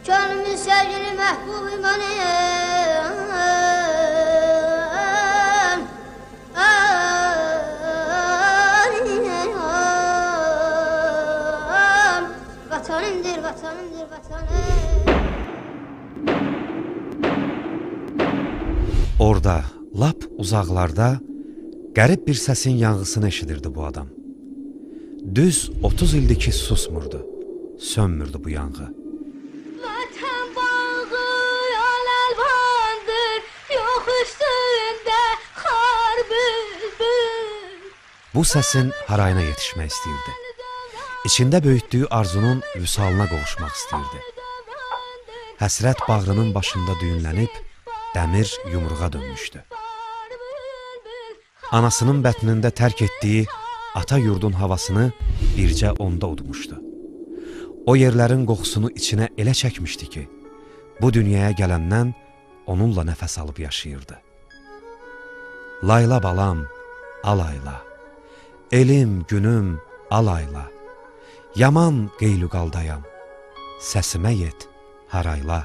Könlümün sevgili məhbub imanım, vatanımdır, vatanımdır, vatanım. Orada, lap uzaqlarda qərib bir səsin yanğısını eşidirdi bu adam. Düz 30 ildir ki susmurdu, sönmürdü bu yanğı. Vətən bağı yol əlvandır, yox üstündə xar bülbül. Bu səsin harayına yetişmək istəyirdi. İçində böyütdüyü arzunun vüsalına qovuşmaq istəyirdi. Həsrət bağrının başında düyünlənib, dəmir yumruğa dönmüşdü. Anasının bətnində tərk etdiyi ata yurdun havasını bircə onda udmuşdu. O yerlərin qoxusunu içinə elə çəkmişdi ki, bu dünyaya gələndən onunla nəfəs alıb yaşayırdı. Layla balam, alayla, elim, günüm, alayla, yaman qeylüqaldayam, səsimə yet, harayla.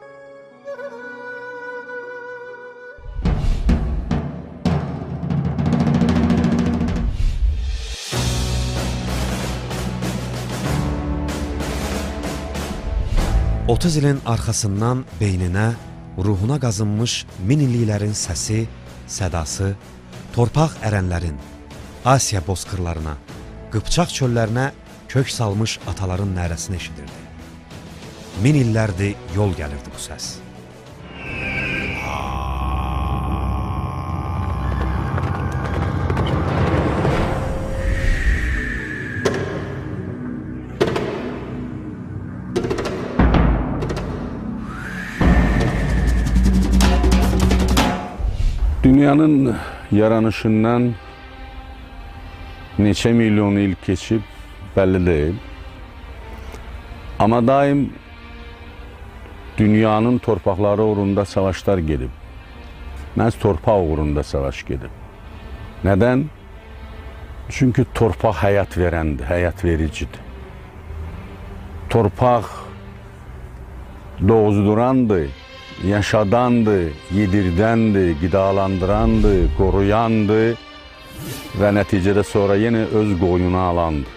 30 ilin arxasından beyninə, ruhuna qazınmış min illiklərin səsi, sədası, torpaq ərənlərin, Asiya bozqırlarına, Qıpçaq çöllərinə kök salmış ataların nərəsini eşidirdi. Min illərdir yol gəlirdi bu səs. Dünyanın yaranışından neçə milyon il keçib bəlli deyil. Amma daim dünyanın torpaqları uğrunda savaşlar gedib. Məhz torpaq uğrunda savaş gedib. Nədən? Çünki torpaq həyat verəndir, həyat vericidir. Torpaq doğuzdurandır, yaşadandır, yedirdəndir, qidalandırandır, qoruyandır və nəticədə sonra yenə öz qoyuna alandır.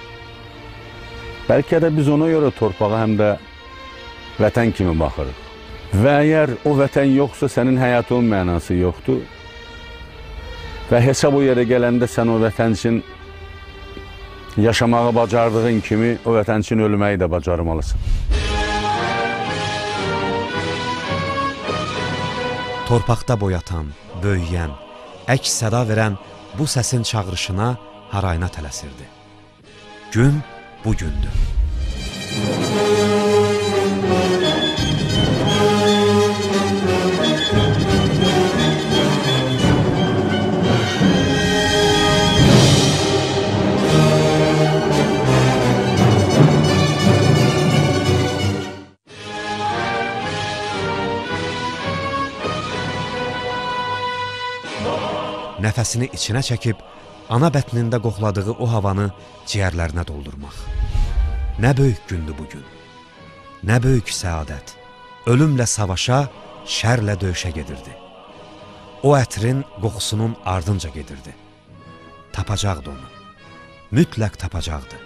Bəlkə də biz ona görə torpağa həm də vətən kimi baxırıq. Və əgər o vətən yoxsa, sənin həyatının mənası yoxdur və hesab o yerə gələndə sən o vətən üçün yaşamağı bacardığın kimi o vətən üçün ölməyi də bacarmalısan. Torpaqda boyatan, böyüyən, əks səda verən bu səsin çağırışına harayına tələsirdi. Gün bugündür. Nəfəsini içinə çəkib, ana bətnində qoxladığı o havanı ciyərlərinə doldurmaq. Nə böyük gündür bugün, nə böyük səadət. Ölümlə savaşa, şərlə döyüşə gedirdi. O ətrin qoxusunun ardınca gedirdi. Tapacaqdı onu, mütləq tapacaqdı.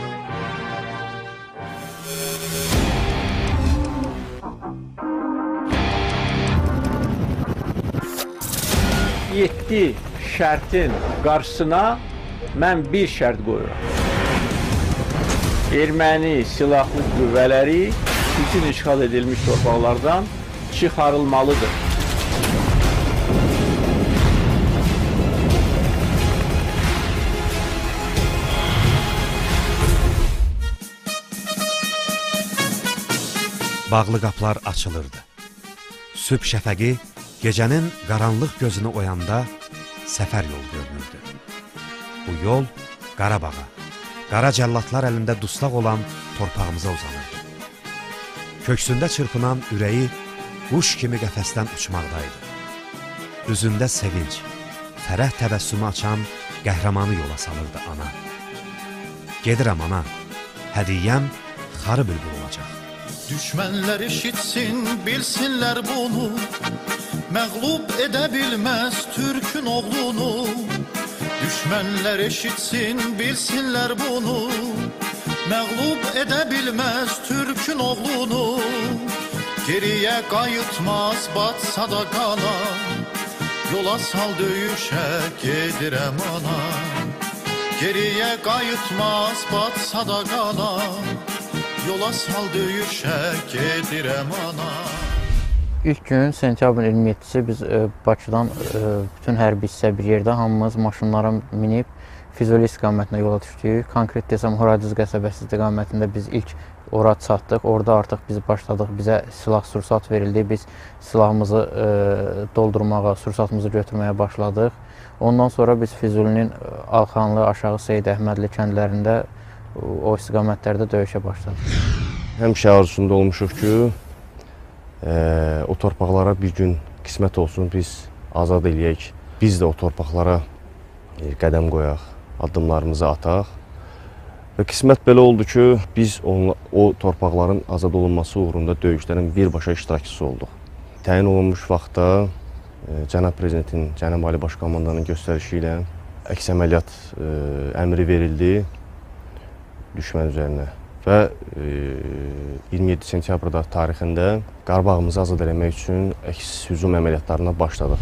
Yetdi şərtin qarşısına mən bir şərt qoyuram. Erməni silahlı qüvvələri bütün işğal edilmiş torpaqlardan çıxarılmalıdır. Bağlı qapılar açılırdı. Sübh şəfəqi gecənin qaranlıq gözünü oyanda səfər yol görünürdü. Bu yol Qarabağa, qara cəllatlar əlində dustaq olan torpağımıza uzanırdı. Köksündə çırpınan ürəyi quş kimi qəfəsdən uçmaqdaydı. Üzündə sevinç, fərəh təbəssümü açan qəhrəmanı yola salırdı ana. Gedirəm ana, hədiyyəm xarı bülbül olacaq. Düşmənlər eşitsin, bilsinlər bunu, məğlub edə bilməz Türkün oğlunu. Düşmənlər eşitsin, bilsinlər bunu, məğlub edə bilməz Türkün oğlunu. Geriyə qayıtmaz, batsa da qala, yola sal döyüşə gedirəm ana. Geriyə qayıtmaz, batsa da qala, yola sal döyüşə gedirəm ana. İlk gün sentyabrın 27-si biz Bakıdan bütün hərbi hissə bir yerdə hamımız maşınlara minib Füzuli istiqamətinə yola düşdük. Konkret desəm Horadiz qəsəbəsi istiqamətində biz ilk ora çatdıq. Orada artıq biz başladıq. Bizə silah sursat verildi. Biz silahımızı doldurmağa, sursatımızı götürməyə başladıq. Ondan sonra biz Füzulinin Alxanlı, Aşağı Seyid Əhmədli kəndlərində o istiqamətlərdə döyüşə başladıq. Həmişə arzusunda olmuşuq ki, o torpaqlara bir gün qismət olsun, biz azad eləyək. Biz də o torpaqlara qədəm qoyaq, addımlarımızı ataq. Və qismət belə oldu ki, biz o torpaqların azad olunması uğrunda döyüşlərin birbaşa iştirakçısı olduq. Təyin olunmuş vaxtda Cənab Prezidentin, Cənab Ali Baş Komandanın göstərişi ilə əks əməliyyat əmri verildi düşmən üzərinə. Və 27 sentyabrda tarixində Qarabağımızı azad eləmək üçün əks hücum əməliyyatlarına başladıq.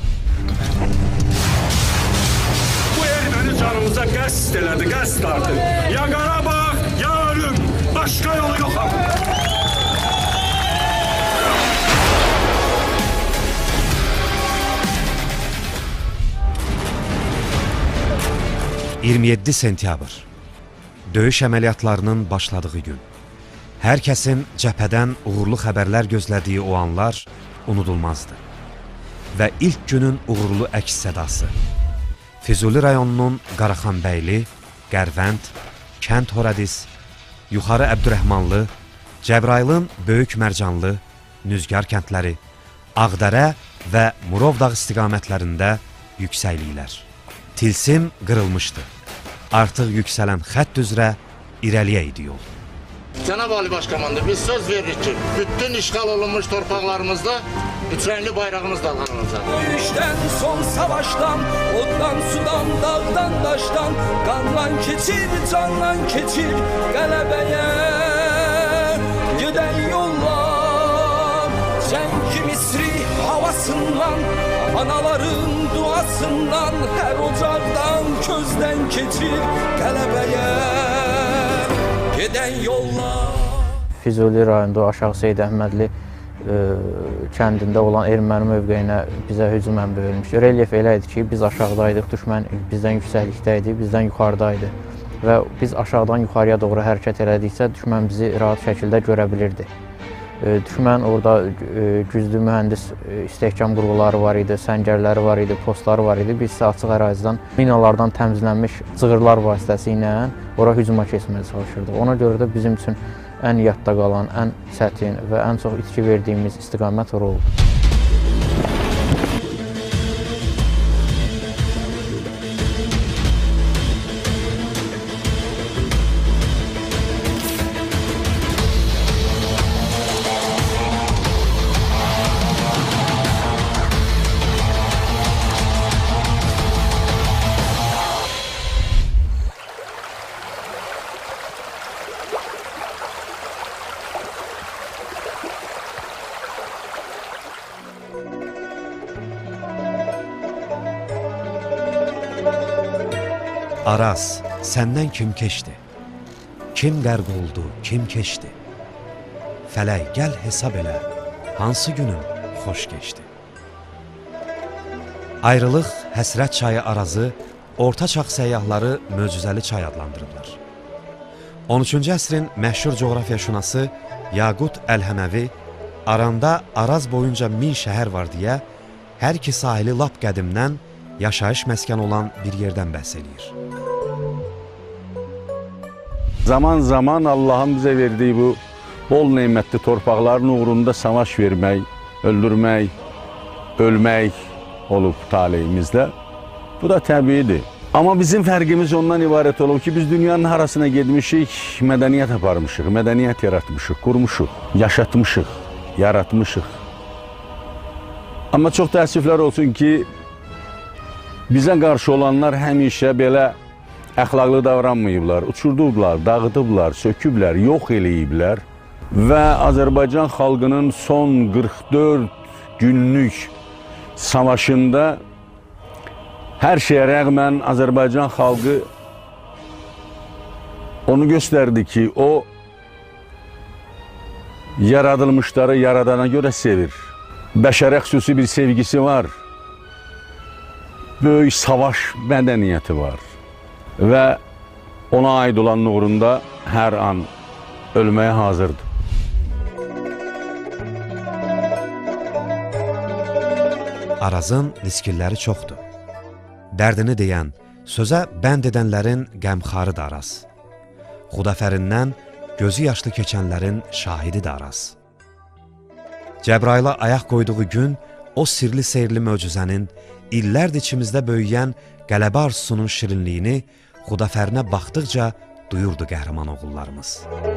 Bu erməni canımıza qəsd elədi, qəsd artıq. Ya Qarabağ, ya ölüm. Başqa yolu yox artıq. 27 sentyabr. Döyüş əməliyyatlarının başladığı gün. Hər kəsin cəbhədən uğurlu xəbərlər gözlədiyi o anlar unudulmazdı. Və ilk günün uğurlu əks sədası. Füzuli rayonunun Qaraxanbəyli, Qərvənd, Kənd Horadiz, Yuxarı Əbdürrəhmanlı, Cəbrailin Böyük Mərcanlı, Nüzgar kəndləri, Ağdərə və Murovdağ istiqamətlərində yüksəkliklər. Tilsim qırılmışdı. Artıq yüksələn xətt üzrə irəliyə idi yol. Cənab Ali Baş Komandan, biz söz veririk ki, bütün işğal olunmuş torpaqlarımızda üçrəngli bayrağımız dalğalanacaq. Döyüşdən, son savaşdan, oddan, sudan, dağdan, daşdan, qandan keçir, candan keçir, qələbəyə gedən yollar. Cəngi Misri havasından, anaların duasından, hər ocaqdan, közdən keçir, qələbəyə gedən yollar. Füzuli rayonunda Aşağı Seyid Əhmədli kəndində olan erməni mövqeyinə bizə hücum əmri verilmişdi. Relyef elə idi ki, biz aşağıdaydıq, düşmən bizdən yüksəklikdə idi, bizdən yuxarıdaydı. Və biz aşağıdan yuxarıya doğru hərəkət elədiksə, düşmən bizi rahat şəkildə görə bilirdi. Düşmən orada güclü mühəndis istehkam qurğuları var idi, səngərləri var idi, postları var idi. Biz isə açıq ərazidən minalardan təmizlənmiş cığırlar vasitəsilə ora hücuma keçməyə çalışırdıq. Ona görə də bizim üçün ən yadda qalan, ən çətin və ən çox itki verdiyimiz istiqamət ora oldu. Araz, səndən kim keçdi? Kim qərq oldu, kim keçdi? Fələk, gəl hesab elə, hansı günün xoş keçdi? Ayrılıq, həsrət çayı Arazı, Orta Çağ səyyahları möcüzəli çay adlandırırlar. 13-cü əsrin məşhur coğrafiyaşünası Yaqut Əl-Həməvi Aranda Araz boyunca 1000 şəhər var deyə hər iki sahili lap qədimdən yaşayış məskən olan bir yerdən bəhs edir. Zaman-zaman Allahın bizə verdiyi bu bol neymətli torpaqların uğrunda savaş vermək, öldürmək, ölmək olub taleyimizdə. Bu da təbiidir. Amma bizim fərqimiz ondan ibarət olub ki, biz dünyanın harasına gedmişik, mədəniyyət aparmışıq, mədəniyyət yaratmışıq, qurmuşuq, yaşatmışıq, yaratmışıq. Amma çox təəssüflər olsun ki, bizə qarşı olanlar həmişə belə əxlaqlı davranmayıblar, uçurduqlar, dağıdıblar, söküblər, yox eləyiblər və Azərbaycan xalqının son 44 günlük savaşında hər şeyə rəğmən Azərbaycan xalqı onu göstərdi ki, o yaradılmışları yaradana görə sevir. Bəşərə xüsusi bir sevgisi var. Böyük savaş mədəniyyəti var. Və ona aid olan uğrunda hər an ölməyə hazırdır. Arazın niskilləri çoxdur. Dərdini deyən, sözə bənd edənlərin qəmxarı da Araz. Xudafərindən gözü yaşlı keçənlərin şahidi də Araz. Cəbrayıla ayaq qoyduğu gün o sirli seyirli möcüzənin, illərdir içimizdə böyüyən qələbə arzusunun şirinliyini Xudafərinə baxdıqca duyurdu qəhrəman oğullarımız.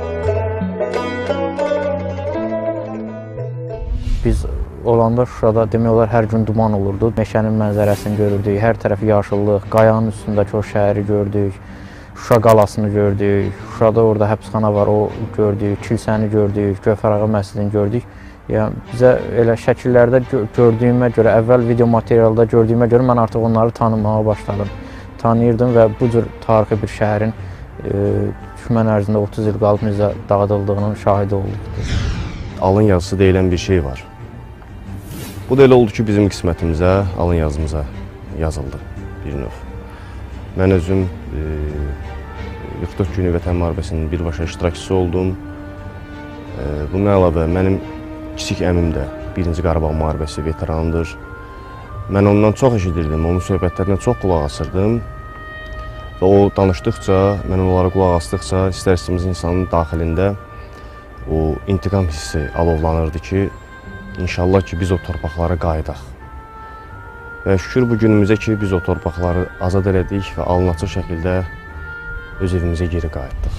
Biz olanda Şuşada demək olar hər gün duman olurdu. Meşənin mənzərəsini görürdük, hər tərəf yaşıllıq, qayanın üstündəki o şəhəri gördük, Şuşa qalasını gördük, Şuşada orada həbsxana var, o gördük, kilsəni gördük, Gövhərağa məscidini gördük. Yəni, bizə elə şəkillərdə gördüyümə görə, əvvəl video materialda gördüyümə görə mən artıq onları tanımaya başladım. Tanıyırdım və bu cür tarixi bir şəhərin düşmən ərzində 30 il qalıb bizə dağıdıldığının şahidi olduq. Alın yazısı deyilən bir şey var. Bu da elə oldu ki, bizim qismətimizə, alın yazımıza yazıldı bir növ. Mən özüm 44 günü Vətən müharibəsinin birbaşa iştirakçısı oldum. Bundan əlavə, mənim kiçik əmim də 1-ci Qarabağ müharibəsi veteranıdır. Mən ondan çox eşidirdim, onun söhbətlərindən çox qulaq asırdım. Və o danışdıqca, mən onlara qulaq asdıqca, istər-istəmiz insanın daxilində o intiqam hissi alovlanırdı ki, İnşallah ki, biz o torpaqlara qayıdaq. Və şükür bu günümüzə ki, biz o torpaqları azad elədik və alınacaq şəkildə öz evimizə geri qayıtdıq.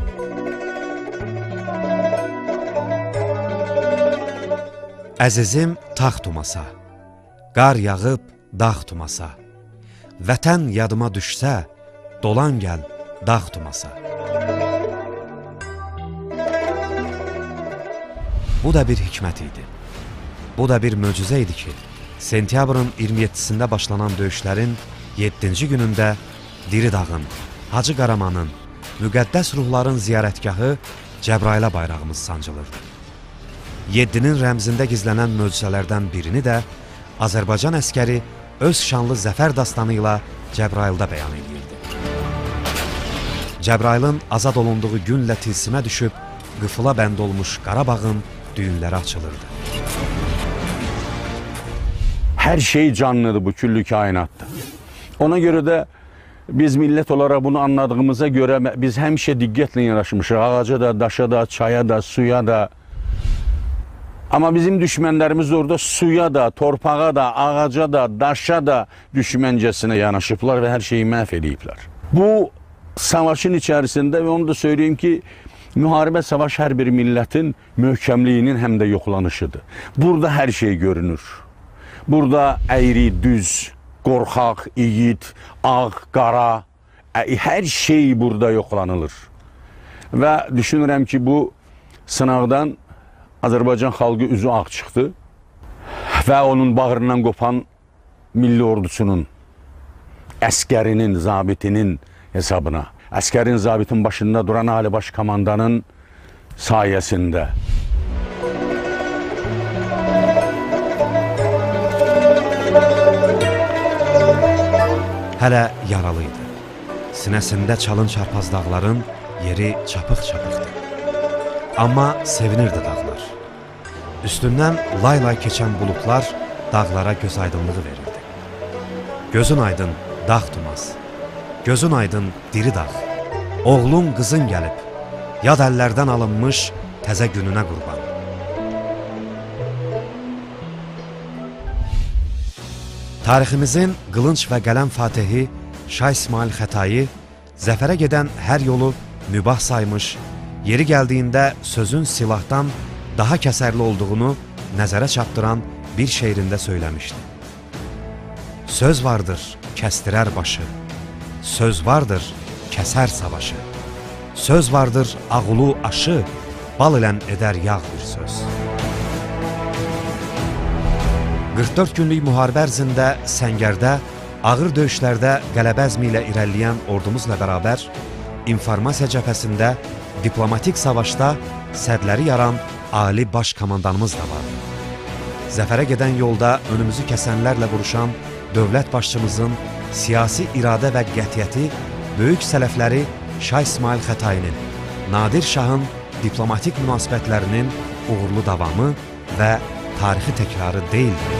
Əzizim tağ tumasa, qar yağıb dağ tumasa, vətən yadıma düşsə, dolan gəl dağ tumasa. Bu da bir hikmət idi. Bu da bir möcüzə idi ki, sentyabrın 27-sində başlanan döyüşlərin 7-ci günündə Diri dağın, Hacı Qaramanın, müqəddəs ruhların ziyarətgahı Cəbrayıla bayrağımız sancılırdı. 7-nin rəmzində gizlənən möcüzələrdən birini də Azərbaycan əskəri öz şanlı zəfər dastanı ilə Cəbrayılda bəyan edirdi. Cəbrayılın azad olunduğu günlə tilsimə düşüb, qıfıla bənd olmuş Qarabağın düyünləri açılırdı. Hər şey canlıdır, bu küllü kainatdır. Ona görə də biz millət olaraq bunu anladığımıza görə biz həmişə diqqətlə yanaşmışıq. Ağaca da, daşa da, çaya da, suya da. Amma bizim düşmənlərimiz orada suya da, torpağa da, ağaca da, daşa da düşməncəsinə yanaşıblar və hər şeyi məhv ediblər. Bu savaşın içərisində və onu da söyleyeyim ki, müharibə savaş hər bir millətin möhkəmliyinin həm də yoxlanışıdır. Burada hər şey görünür. Burada əyri, düz, qorxaq, yiğit, ağ, qara, hər şey burada yoxlanılır. Və düşünürəm ki, bu sınaqdan Azərbaycan xalqı üzü ağ çıxdı və onun bağrından qopan milli ordusunun, əskərinin, zabitinin hesabına, əskərin, zabitin başında duran Ali Baş Komandanın sayəsində. Hələ yaralı idi. Sinəsində çalın çarpaz dağların yeri çapıq-çapıqdı. Amma sevinirdi dağlar. Üstündən lay-lay keçən bulutlar dağlara göz aydınlığı verirdi. Gözün aydın dağ tumaz, gözün aydın diri dağ. Oğlun qızın gəlib, yad əllərdən alınmış təzə gününə qurban. Tariximizin qılınc və qələm fatihi Şah İsmail Xətai zəfərə gedən hər yolu mübah saymış, yeri gəldiyində sözün silahdan daha kəsərli olduğunu nəzərə çatdıran bir şeirində söyləmişdi. Söz vardır, kəstirər başı, söz vardır, kəsər savaşı, söz vardır, ağulu aşı, bal ilən edər yağ bir söz. 44 günlük müharibə ərzində Səngərdə ağır döyüşlərdə qələbə əzmi ilə irəliləyən ordumuzla bərabər informasiya cəbhəsində diplomatik savaşda sədləri yaran ali baş komandanımız da var. Zəfərə gedən yolda önümüzü kəsənlərlə vuruşan dövlət başçımızın siyasi iradə və qətiyyəti böyük sələfləri Şah İsmail Xətainin, Nadir Şahın diplomatik münasibətlərinin uğurlu davamı və tarixi təkrarı deyildir.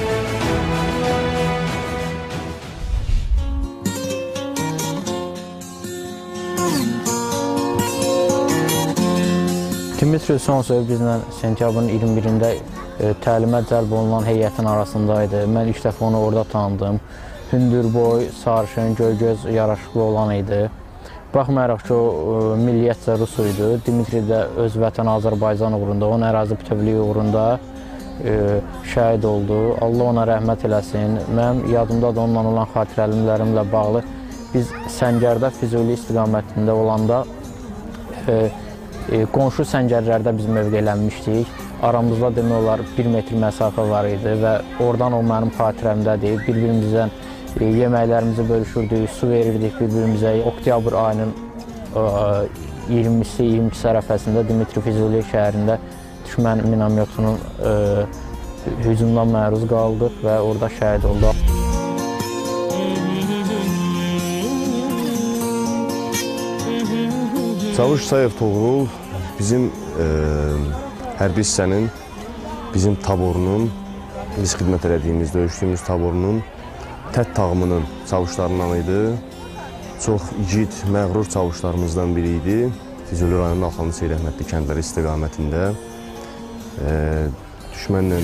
Dimitri Sonsoyev bizlə sentyabrın 21-də təlimə cəlb olunan heyətin arasındaydı. Mən ilk dəfə onu orada tanıdım. Hündürboy, sarışın, göy-göz yaraşıqlı olan idi. Baxmayaraq ki, o milliyyətcə Rus idi. Dimitri də öz vətəni Azərbaycan uğrunda, onun ərazi bütövlüyü uğrunda şəhid oldu. Allah ona rəhmət eləsin. Mənim yadımda da onunla olan xatirələrimlə bağlı biz Səngərdə Füzuli istiqamətində olanda qonşu səngərlərdə biz mövqelənmişdik. Aramızda demək olar 1 metr məsafə var idi və oradan o mənim xatirəmdədir. Bir-birimizdən yeməklərimizi bölüşürdük, su verirdik bir-birimizə. Oktyabr ayının 20-si, 22-si ərəfəsində Dimitri Füzuli şəhərində düşmən minamyotunun hücumdan məruz qaldıq və orada şəhid olduq. Çavuş Sayev Toğrul bizim hərbi hissənin, bizim taborunun, biz xidmət elədiyimiz, döyüşdüyümüz taborunun tət tağımının çavuşlarından idi. Çox igid, məğrur çavuşlarımızdan biri idi. Füzuli rayonunun Alxanlı Seyrəhmətli kəndləri istiqamətində düşmənlə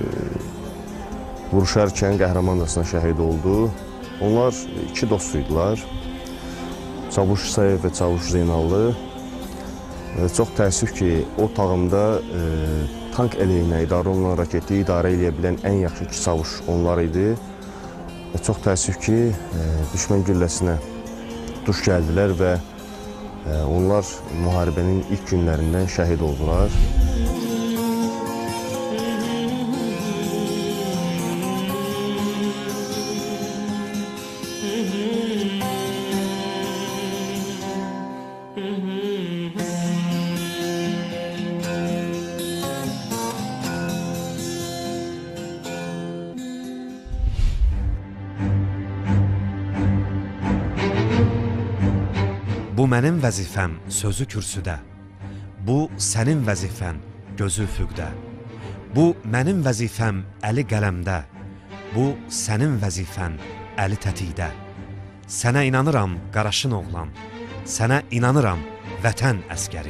vuruşarkən qəhrəmancasına şəhid oldu. Onlar iki dostuydular. Çavuş Sayev və Çavuş Zeynallı. Çox təəssüf ki, o tağımda tank əleyhinə idarə olunan raketi idarə edə bilən ən yaxşı iki çavuş onlar idi. Çox təəssüf ki, düşmən gülləsinə duş gəldilər və onlar müharibənin ilk günlərindən şəhid oldular. Bu mənim vəzifəm sözü kürsüdə, bu sənin vəzifən gözü üfüqdə, bu mənim vəzifəm əli qələmdə, bu sənin vəzifən əli tətikdə. Sənə inanıram qaraşın oğlan, sənə inanıram vətən əskəri.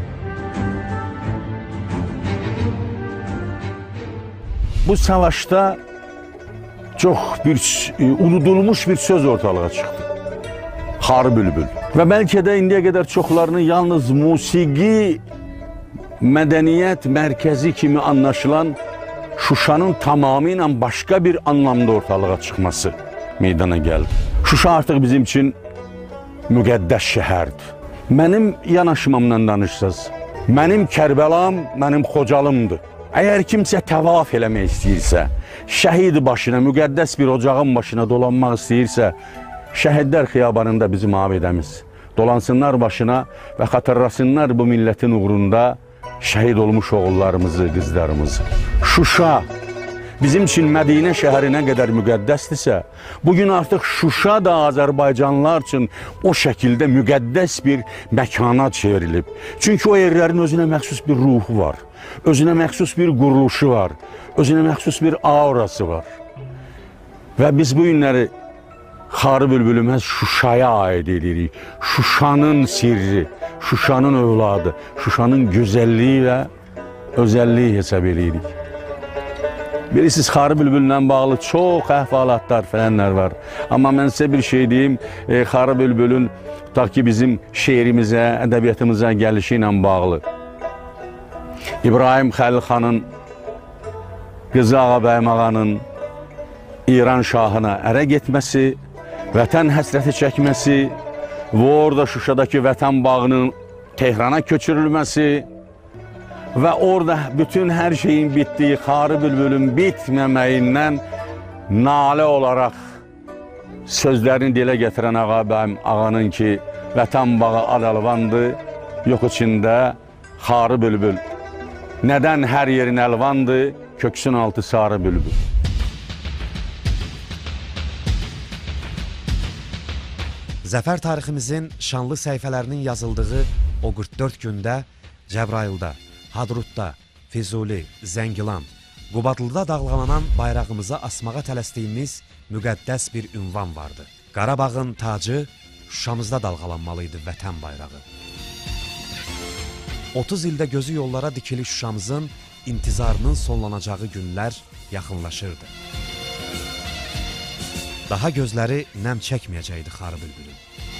Bu savaşda çox unudulmuş bir söz ortalığa çıxdı. Xarı bülbül. Və bəlkə də indiyə qədər çoxlarının yalnız musiqi, mədəniyyət mərkəzi kimi anlaşılan Şuşanın tamamilə başqa bir anlamda ortalığa çıxması meydana gəldi. Şuşa artıq bizim üçün müqəddəs şəhərdir. Mənim yanaşmamla danışsaz, mənim Kərbəlam, mənim Xocalımdır. Əgər kimsə təvaf eləmək istəyirsə, şəhid başına, müqəddəs bir ocağın başına dolanmaq istəyirsə, Şəhidlər xiyabanında bizim abidəmiz. Dolansınlar başına və xatırlasınlar bu millətin uğrunda şəhid olmuş oğullarımızı, qızlarımızı. Şuşa bizim üçün Mədinə şəhəri nə qədər müqəddəsdirsə, bugün artıq Şuşa da Azərbaycanlılar üçün o şəkildə müqəddəs bir məkana çevrilib. Çünki o yerlərin özünə məxsus bir ruhu var, özünə məxsus bir quruluşu var, özünə məxsus bir aurası var. Və biz bu günləri Xarı bülbülümüz Şuşaya aid edirik. Şuşanın sirri, Şuşanın övladı, Şuşanın gözəlliyi və özəlliyi hesab edirik. Bilirsiniz, Xarı Bülbüllə bağlı çox əhvalatlar fələnlər var. Amma mən sizə bir şey deyim, Xarı Bülbülün tutaq ki, bizim şeirimizə, ədəbiyyatımıza gəlişi ilə bağlı. İbrahim Xəlil xanın qızı Ağabəyim ağanın İran şahına ərə getməsi, vətən həsrəti çəkməsi və orada Şuşadakı vətən bağının Tehrana köçürülməsi və orada bütün hər şeyin bitdiyi, Xarı Bülbülün bitməməyindən nalə olaraq sözlərini dilə gətirən Ağabəyim ağanın ki, vətən bağı al-əlvandır, yox içində Xarı Bülbül. Nədən hər yerin əlvandır, köksün altı sarı bülbül. Zəfər tariximizin şanlı səhifələrinin yazıldığı o 44 gündə Cəbrayılda, Hadrutda, Füzuli, Zəngilan, Qubadlıda dalğalanan bayrağımıza asmağa tələsdiyimiz müqəddəs bir ünvan vardı. Qarabağın tacı Şuşamızda dalğalanmalıydı vətən bayrağı. 30 ildə gözü yollara dikili Şuşamızın intizarının sonlanacağı günlər yaxınlaşırdı. Daha gözləri nəm çəkməyəcəkdi Xarı Bülbülün.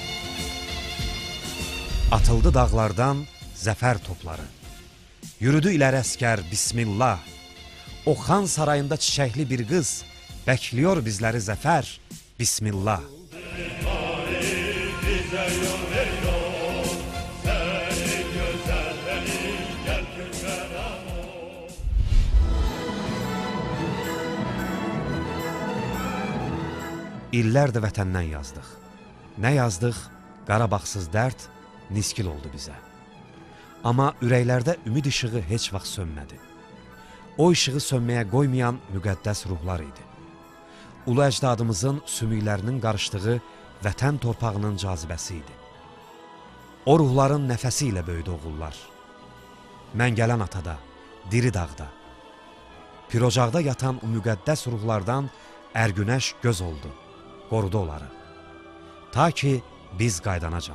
Atıldı dağlardan zəfər topları. Yürüdü iləri əskər, bismillah. O xan sarayında çiçəkli bir qız bəkliyor bizləri zəfər, bismillah. İllər də vətəndən yazdıq. Nə yazdıq? Qarabağsız dərd niskil oldu bizə. Amma ürəklərdə ümid işığı heç vaxt sönmədi. O işığı sönməyə qoymayan müqəddəs ruhlar idi. Ulu əcdadımızın sümüklərinin qarışdığı vətən torpağının cazibəsi idi. O ruhların nəfəsi ilə böyüdü oğullar. Mən gələn atada, diri dağda. Pirocaqda yatan o müqəddəs ruhlardan ərgünəş göz oldu. Qorudu onları. Ta ki biz qaydanacam.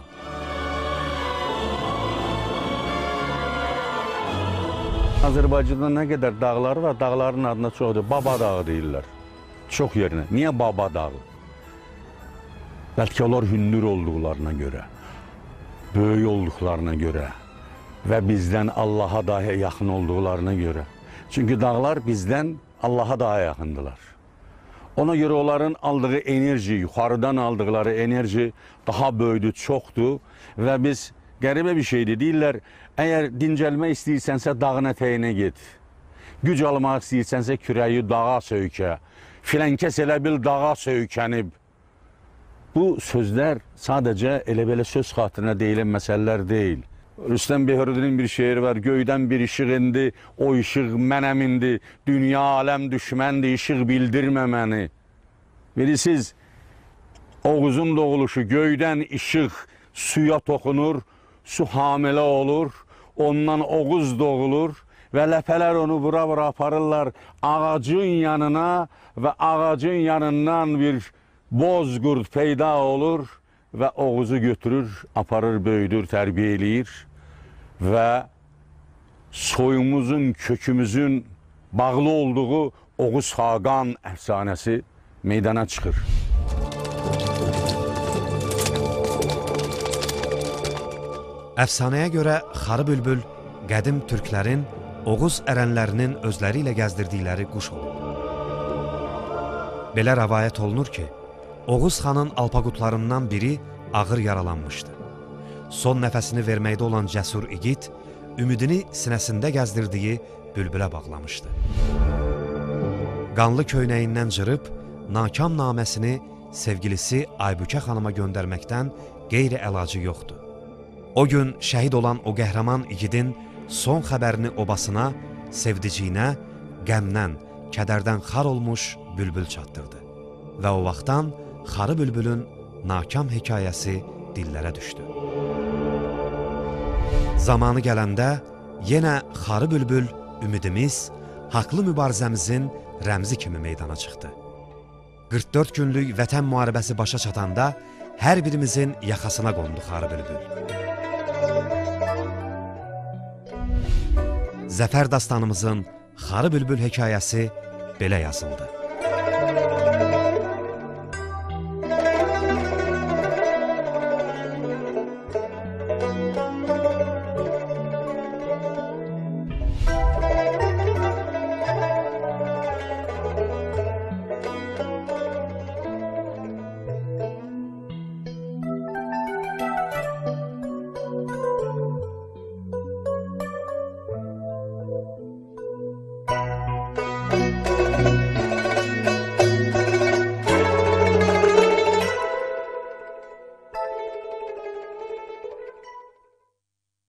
Azərbaycanda nə qədər dağlar var, dağların adına çoxdur. Baba dağı deyirlər. Çox yerinə. Niyə Baba dağı? Bəlkə onlar hündür olduqlarına görə, böyük olduqlarına görə və bizdən Allaha daha yaxın olduqlarına görə. Çünki dağlar bizdən Allaha daha yaxındılar. Ona görə onların aldığı enerji, yuxarıdan aldıqları enerji daha böyüdü, çoxdur və biz qəribə bir şeydir. Deyirlər, əgər dincəlmək istəyirsənsə dağın ətəyinə get. Güc almaq istəyirsənsə kürəyi dağa söykə. Filənkəs elə bil dağa söykənib. Bu sözlər sadəcə elə-belə söz xatirinə deyilən məsələlər deyil. Rüstəm Behörüdünün bir şeiri var. Göydən bir işıq indi, o işıq mənəm indi. Dünya aləm düşməndi, işıq bildirmə məni. Bilirsiniz, Oğuzun doğuluşu göydən işıq suya toxunur, su hamilə olur, ondan Oğuz doğulur və ləpələr onu vura-vura aparırlar ağacın yanına və ağacın yanından bir bozqurd peyda olur və Oğuzu götürür, aparır, böyüdür, tərbiyə eləyir və soyumuzun, kökümüzün bağlı olduğu Oğuz Xaqan əfsanəsi meydana çıxır. Əfsanəyə görə Xarı Bülbül qədim türklərin Oğuz ərənlərinin özləri ilə gəzdirdikləri quş olub. Belə rəvayət olunur ki, Oğuz xanın alpaqutlarından biri ağır yaralanmışdı. Son nəfəsini verməkdə olan cəsur igid, ümidini sinəsində gəzdirdiyi bülbülə bağlamışdı. Qanlı köynəyindən cırıb, nakam naməsini sevgilisi Aybükə xanıma göndərməkdən qeyri-əlacı yoxdur. O gün şəhid olan o qəhrəman igidin son xəbərini obasına, sevdiciyinə, qəmdən, kədərdən xar olmuş bülbül çatdırdı. Və o vaxtdan Xarı Bülbülün nakam hekayəsi dillərə düşdü. Zamanı gələndə yenə Xarı Bülbül ümidimiz, haqlı mübarizəmizin rəmzi kimi meydana çıxdı. 44 günlük vətən müharibəsi başa çatanda hər birimizin yaxasına qondu Xarı Bülbül. Zəfər dastanımızın Xarı Bülbül hekayəsi belə yazıldı.